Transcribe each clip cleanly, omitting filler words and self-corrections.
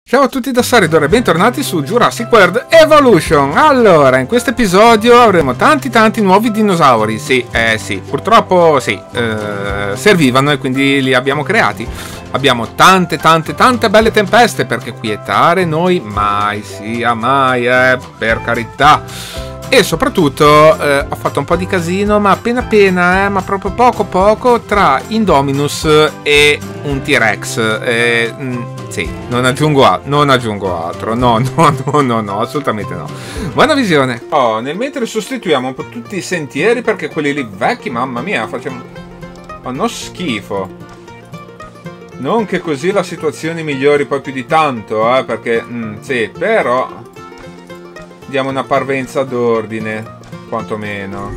Ciao a tutti da Saridor e bentornati su Jurassic World Evolution. Allora, in questo episodio avremo tanti nuovi dinosauri. Sì, purtroppo sì, servivano e quindi li abbiamo creati. Abbiamo tante belle tempeste, perché quietare noi mai sia mai, per carità. E soprattutto ho fatto un po' di casino, ma appena, ma proprio poco, tra Indominus e un T-Rex. Sì, non aggiungo altro. No, assolutamente no. Buona visione. Oh, nel mentre sostituiamo un po' tutti i sentieri, perché quelli lì vecchi, mamma mia, fanno schifo. Non che così la situazione migliori poi più di tanto, perché, sì, però diamo una parvenza d'ordine, quantomeno.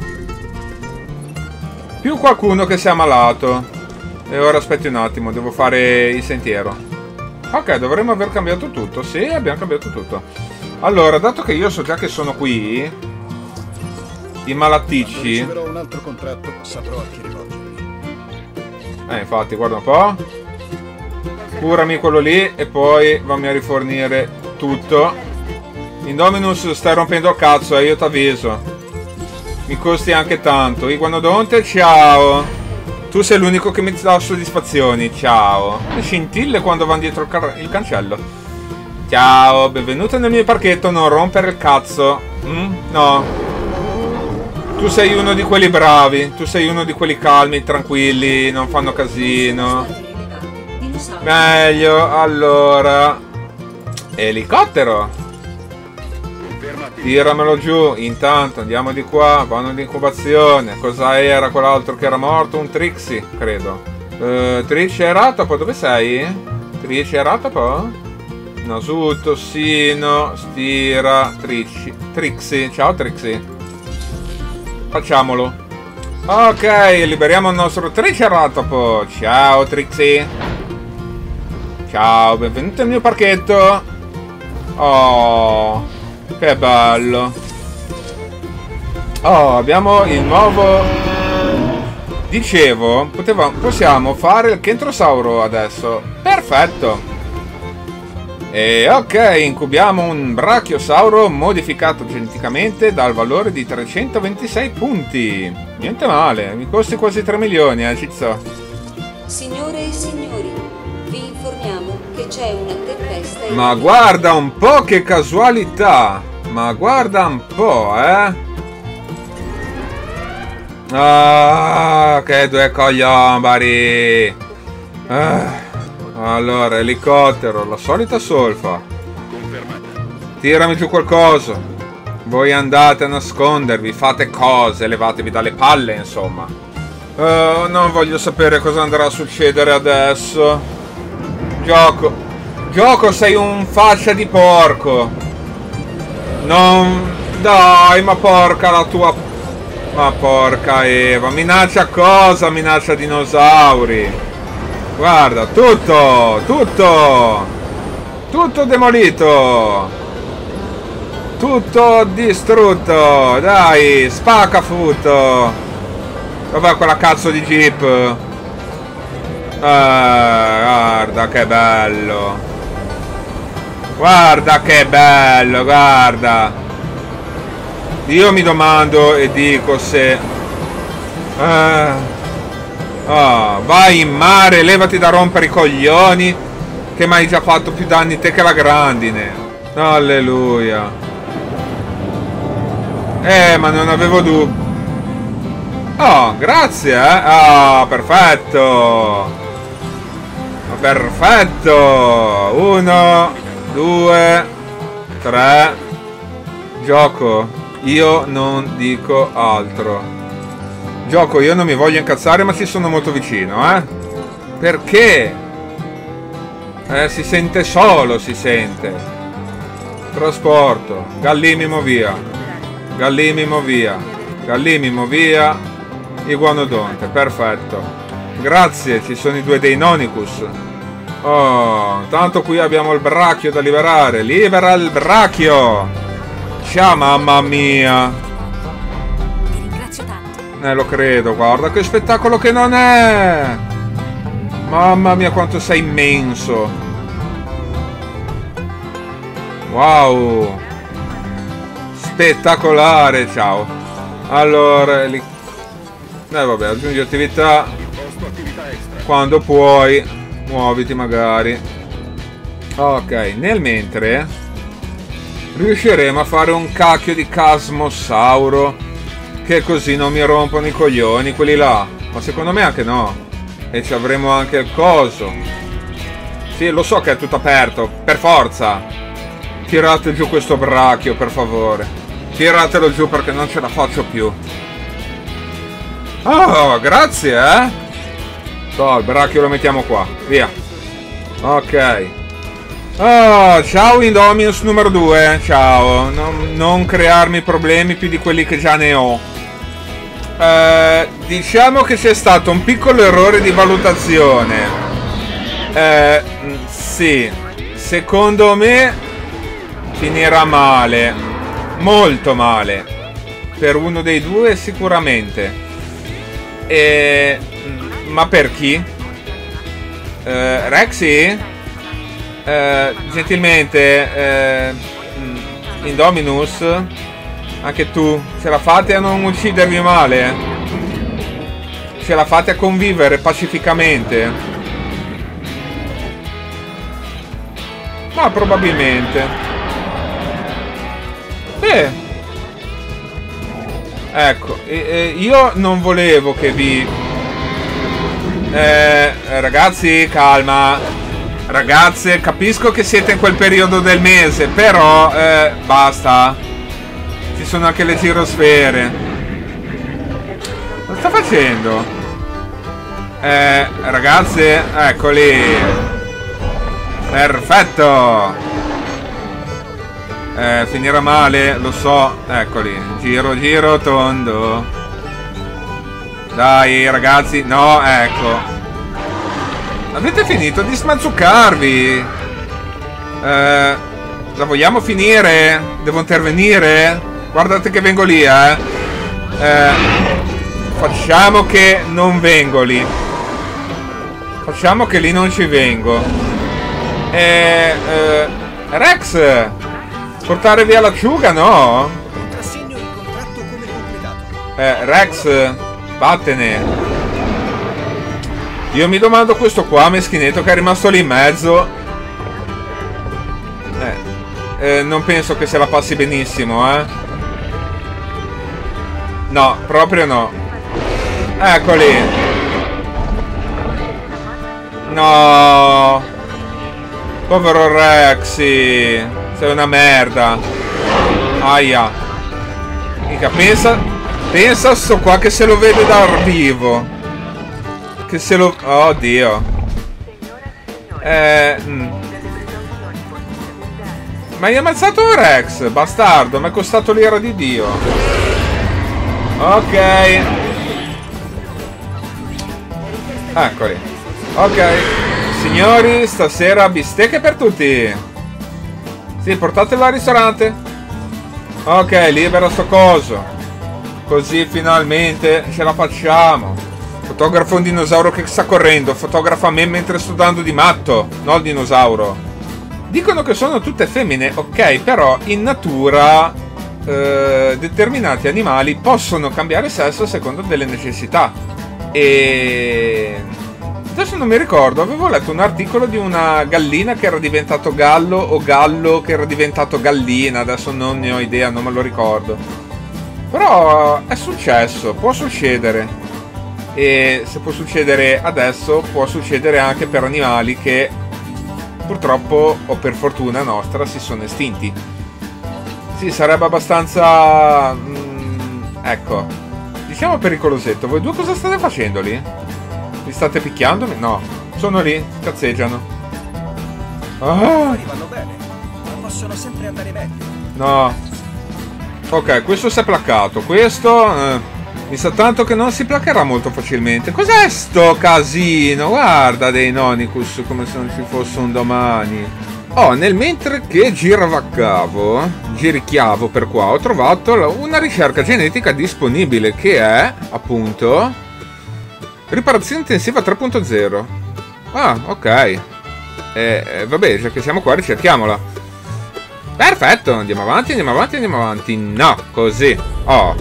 Più qualcuno che sia malato. E ora aspetti un attimo, devo fare il sentiero. Ok, dovremmo aver cambiato tutto. Sì, abbiamo cambiato tutto. Allora, dato che io so già che sono qui, i malaticci... riceverò un altro contratto, saprò a chi rivolgermi. Infatti, guarda un po'. Curami quello lì e poi vammi a rifornire tutto. Indominus, stai rompendo il cazzo, io t'avviso. Mi costi anche tanto. Iguanodonte, ciao. Tu sei l'unico che mi dà soddisfazioni, ciao. Le scintille quando vanno dietro il cancello. Ciao, benvenuto nel mio parchetto, non rompere il cazzo. No. Tu sei uno di quelli bravi, tu sei uno di quelli calmi, tranquilli, non fanno casino. Meglio, allora. Elicottero. Tiramelo giù, intanto andiamo di qua, vanno di incubazione. Cosa era quell'altro che era morto? Un Trixie, credo. Triceratopo, dove sei? Triceratopo? Nasu, Tossino, Stira, Trixie. Ciao Trixie. Facciamolo. Ok, liberiamo il nostro Triceratopo. Ciao Trixie. Ciao, benvenuto nel mio parchetto. Oh, che bello. Oh, abbiamo il nuovo... Dicevo, possiamo fare il Kentrosauro adesso. Perfetto. E ok, incubiamo un Brachiosauro modificato geneticamente dal valore di 326 punti. Niente male, mi costi quasi 3 milioni, Cizzo. Signore e signori, vi informiamo che c'è una tempesta. Ma guarda un po' che casualità. Ma guarda un po', Ah, che due cogliombari. Allora, elicottero, la solita solfa. Tirami giù qualcosa. Voi andate a nascondervi, fate cose, levatevi dalle palle, insomma. Non voglio sapere cosa andrà a succedere adesso. Gioco, sei un faccia di porco. Non... Dai, ma porca la tua... Ma porca Eva. Minaccia cosa? Minaccia dinosauri. Guarda, tutto demolito. Tutto distrutto. Dai, spacca futto. Dov'è quella cazzo di jeep? Guarda che bello. Guarda che bello, guarda. Io mi domando e dico se... vai in mare, levati da rompere i coglioni, che mi hai già fatto più danni te che la grandine. Alleluia. Ma non avevo dubbi. Oh, grazie, perfetto. Perfetto. 1, 2, 3. Gioco, io non dico altro. Gioco, io non mi voglio incazzare, ma ci sono molto vicino, Perché? Si sente solo, si sente. Trasporto. Gallimimo via. Iguanodonte, perfetto. Grazie, ci sono i due Deinonychus. Oh, tanto qui abbiamo il brachio da liberare. Libera il brachio. Ciao, mamma mia. Ti ringrazio tanto. Lo credo, guarda che spettacolo che non è. Mamma mia, quanto sei immenso. Wow. Spettacolare, ciao. Allora, lì. Vabbè, aggiungi attività. Quando puoi, muoviti magari. Ok, nel mentre riusciremo a fare un cacchio di Casmosauro, che così non mi rompono i coglioni quelli là. Ma secondo me anche no. E ci avremo anche il coso. Sì, lo so che è tutto aperto. Per forza. Tirate giù questo brachio, per favore. Tiratelo giù perché non ce la faccio più. Oh, grazie, il brachio lo mettiamo qua. Via. Ok. Oh, ciao Indominus numero 2. Ciao. Non crearmi problemi più di quelli che già ne ho. Diciamo che c'è stato un piccolo errore di valutazione. Sì. Secondo me finirà male. Molto male. Per uno dei due sicuramente. Ma per chi? Rexy? Gentilmente, Indominus, anche tu, ce la fate a non uccidervi male? Ce la fate a convivere pacificamente? Ma probabilmente. Ecco, io non volevo che vi... ragazzi, calma. Ragazze, capisco che siete in quel periodo del mese, però basta. Ci sono anche le girosfere. Cosa sta facendo? Ragazze, eccoli. Perfetto. Finirà male, lo so. Eccoli. Giro, giro, tondo. Dai, ragazzi. No, ecco. Avete finito di smazzuccarvi? La vogliamo finire? Devo intervenire? Guardate che vengo lì, facciamo che non vengo lì. Facciamo che lì non ci vengo. Rex, portare via l'acciuga, no? Contrassegno il contratto come completato. Rex, vattene. Io mi domando questo qua, meschinetto, che è rimasto lì in mezzo. Non penso che se la passi benissimo, No, proprio no. Eccoli. No. Povero Rexy. Sei una merda. Aia. Mica, pensa a sto qua che se lo vede dal vivo. Che se lo... Oh Dio. Ma hai ammazzato un Rex, bastardo. Mi è costato l'ira di Dio. Ok. Eccoli. Ok. Signori, stasera bistecche per tutti. Sì, portatelo al ristorante. Ok, libera sto coso. Così finalmente ce la facciamo. Fotografa un dinosauro che sta correndo. Fotografa me mentre sto dando di matto. No, il dinosauro. Dicono che sono tutte femmine. Ok, però in natura determinati animali possono cambiare sesso a seconda delle necessità. E adesso non mi ricordo. Avevo letto un articolo di una gallina che era diventato gallo o gallo che era diventato gallina. Adesso non ne ho idea, non me lo ricordo. Però è successo. Può succedere. E se può succedere adesso, può succedere anche per animali che purtroppo o per fortuna nostra si sono estinti. Sì, sarebbe abbastanza ecco, diciamo pericolosetto. Voi due cosa state facendo lì? Vi state picchiandomi? No, sono lì, cazzeggiano. Arrivano bene, ma possono sempre andare meglio. No. Ok, questo si è placcato. Questo mi sa tanto che non si placcherà molto facilmente. Cos'è sto casino? Guarda dei Nonicus come se non ci fosse un domani. Oh, nel mentre che girichiavo per qua, ho trovato una ricerca genetica disponibile che è, appunto, riparazione intensiva 3.0. Ah, ok. Vabbè, già che siamo qua, ricerchiamola. Perfetto, andiamo avanti, andiamo avanti, andiamo avanti. No, così. Oh.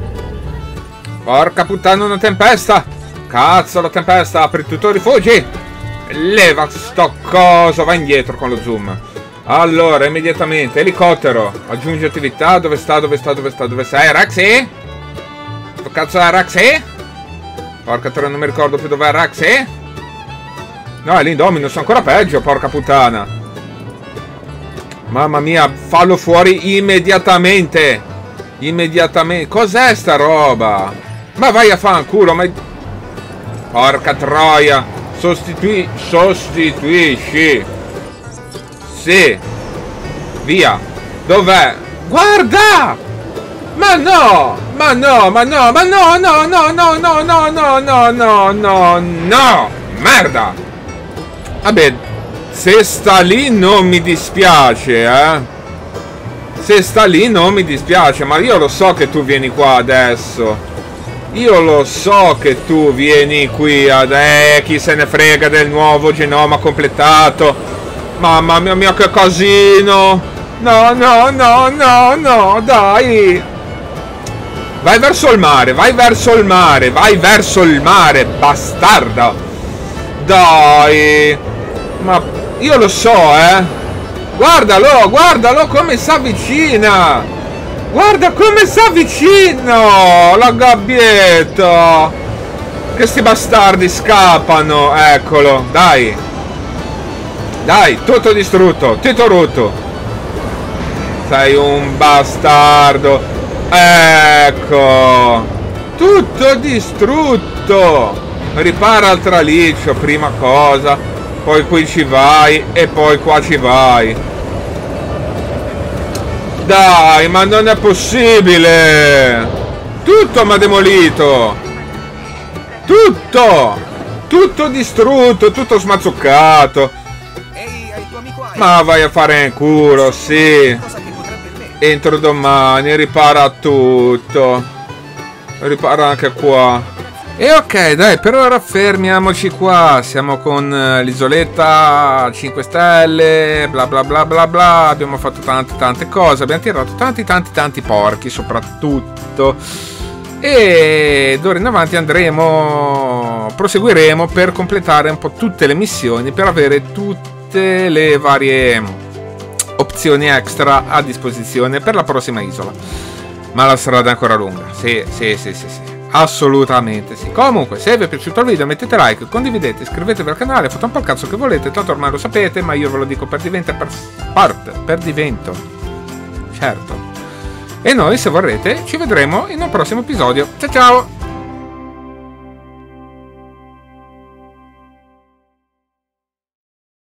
Porca puttana, una tempesta. Cazzo, la tempesta, apri tutto i rifugi. Leva sto coso, vai indietro con lo zoom. Allora, immediatamente, elicottero. Aggiungi attività, dove sta, dove sta, dove sta, dove sei? Raxi? Che cazzo è Raxi? Porca troia, non mi ricordo più dov'è Raxi. No, è l'Indominus, ancora peggio, porca puttana. Mamma mia, fallo fuori immediatamente. Immediatamente. Cos'è sta roba? Ma vai a fanculo, ma... Porca troia. Sostituisci. Sì. Via. Dov'è? Guarda! Ma no! Ma no, ma no, ma no, no, no, no, no, no, no, no, no, no, no! Merda! Vabbè, se sta lì non mi dispiace, Se sta lì non mi dispiace, ma io lo so che tu vieni qua adesso. Io lo so che tu vieni qui adesso. Chi se ne frega del nuovo genoma completato. Mamma mia, che casino. No, no, no, no, no, dai. Vai verso il mare, vai verso il mare, vai verso il mare, bastardo. Dai. Ma io lo so, Guardalo, guardalo come si avvicina. Guarda come si avvicina. La gabbietta. Che sti bastardi scappano. Eccolo, dai. Dai, tutto distrutto, tutto rotto. Sei un bastardo. Ecco. Tutto distrutto. Ripara il traliccio, prima cosa. Poi qui ci vai e poi qua ci vai. Dai, ma non è possibile. Tutto mi ha demolito. Tutto. Tutto distrutto, tutto smazzuccato. Ehi, hai il tuo amico Ike. Ma vai a fare in culo, sì. Cosa che potrebbe me. Entro domani, ripara tutto. Ripara anche qua. E ok, dai, per ora fermiamoci qua. Siamo con l'isoletta 5 stelle, bla bla bla bla bla. Abbiamo fatto tante cose. Abbiamo tirato tanti porchi soprattutto. E d'ora in avanti proseguiremo per completare un po' tutte le missioni, per avere tutte le varie opzioni extra a disposizione per la prossima isola. Ma la strada è ancora lunga. Sì. Assolutamente sì. Comunque, se vi è piaciuto il video mettete like, condividete, iscrivetevi al canale, fate un po' il cazzo che volete, tanto ormai lo sapete, ma io ve lo dico per divento. Certo. E noi, se vorrete, ci vedremo in un prossimo episodio. Ciao ciao!